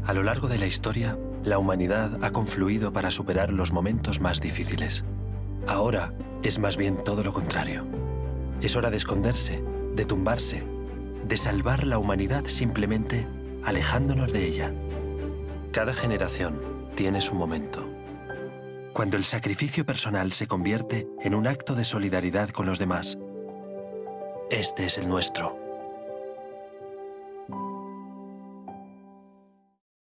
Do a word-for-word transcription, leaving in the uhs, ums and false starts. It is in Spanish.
A lo largo de la historia, la humanidad ha confluido para superar los momentos más difíciles. Ahora es más bien todo lo contrario. Es hora de esconderse, de tumbarse, de salvar la humanidad simplemente alejándonos de ella. Cada generación tiene su momento. Cuando el sacrificio personal se convierte en un acto de solidaridad con los demás, este es el nuestro.